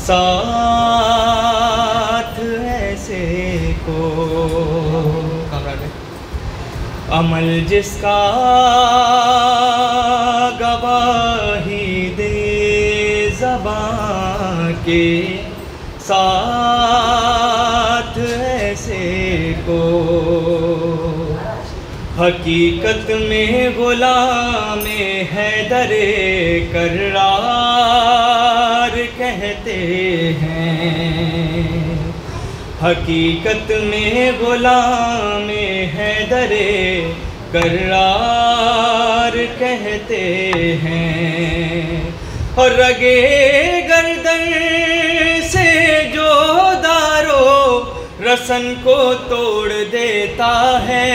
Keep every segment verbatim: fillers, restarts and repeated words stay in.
साथ ऐसे को अमल जिसका गवाही दे ज़बां के साथ ऐसे को हकीकत में गुलाम हैदरे कर्रार कहते हैं। हकीकत में गुलाम हैदरे कर्रार कहते हैं। और रगे गर्दन से जो दारो रसन को तोड़ देता है,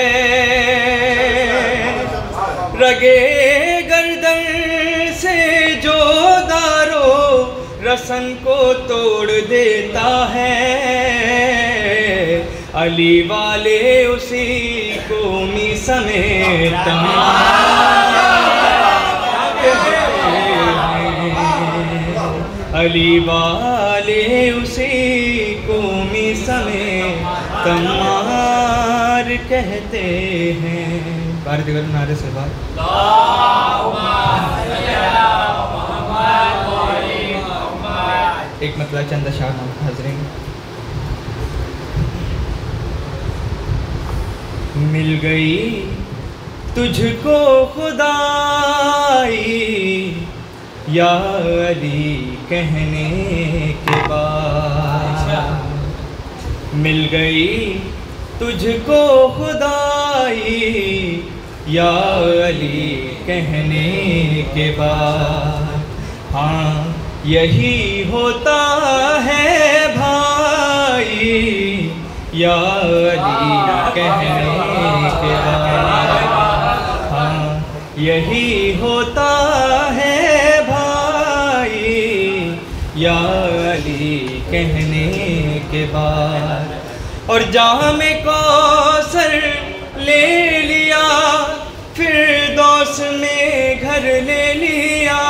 रगे गर्दन से जो दारो रसन को तोड़ देता है। अली वाले उसी को मी समेत अली वाले उसी को मी समेत तमार कहते हैं। भारत गल नारे से बात एक मतलब चंद शाह नाम हाजरीन। मिल गई तुझको खुदाई या अली कहने के बाद, मिल गई तुझको खुदाई या अली कहने के बाद। हाँ यही होता है भाई या अली कहने के बाद। हाँ यही होता है भाई या अली कहने के बाद। और जामे कौसर ले लिया फिर दोस में घर ले लिया।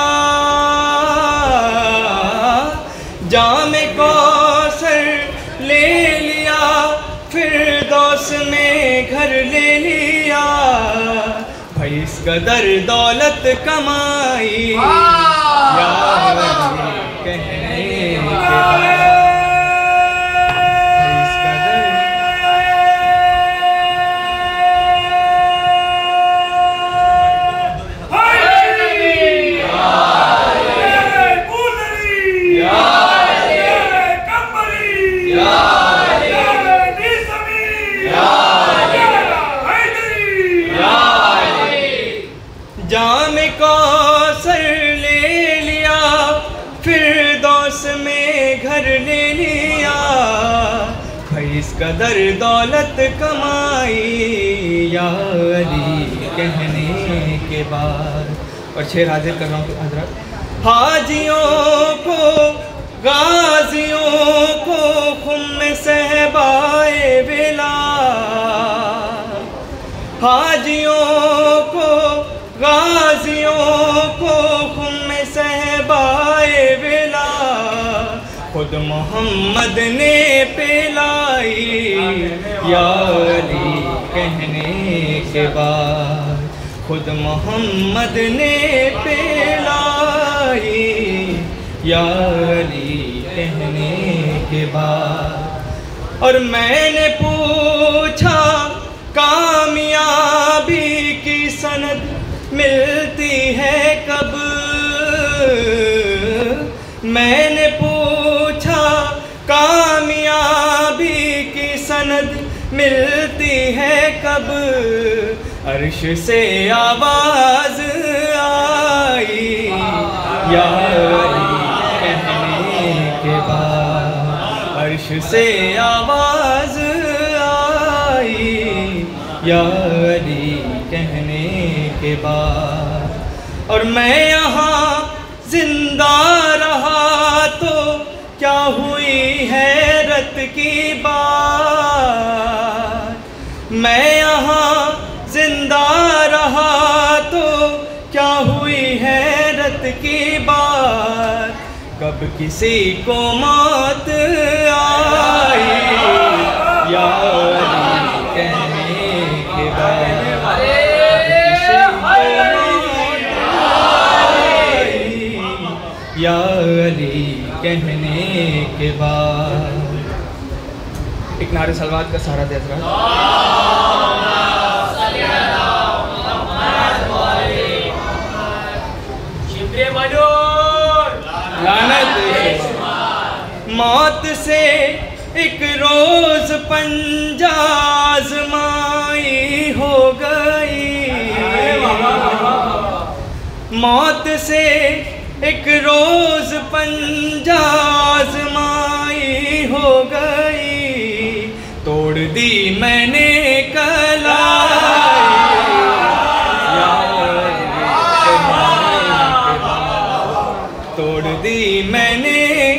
जामे कौसर ले लिया फिर दोस में घर ले लिया। भाई इस कदर दौलत कमाई या अली कहने के बाद। जामे कौसर ले लिया फिर दोस में घर ले लिया। भाई इस कदर दौलत कमाई या अली कहने के बाद। और शेर हाजिर कर रहा हूँ हजरत। हाजियों को गाजियों को खुम सहबाए विला, हाजियों को गाजियों को खुम सहबाए विला। खुद मोहम्मद ने पिलाई या अली कहने के बाद। खुद मोहम्मद ने पिलाई या अली कहने के बाद। और मैंने पूछा कामयाबी की सनद मिलती है कब। मैंने पूछा कामयाबी की सनद मिलती है कब। अर्श से आवाज आई या अली कहने के बाद। अर्श से आवाज आई या अली कहने के बाद। और मैं यहाँ जिंदा रहा तो क्या हुई हैरत की बात। मैं यहाँ जिंदा रहा तो क्या हुई हैरत की बात। कब किसी को मौत आई या अली कहने के बाद, किसी को मौत आई या अली कहने के बाद। एक नारे सलवात का सहारा दे हज़रात। मौत से एक रोज पंजाज़माई हो गई, मौत से एक रोज पंजाज़माई हो गई, तोड़ दी मैंने कलाई या तोड़ दी मैंने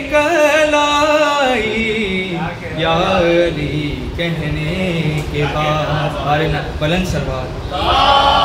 कलाई या अली कहने के बाद। बुलंद सलवात।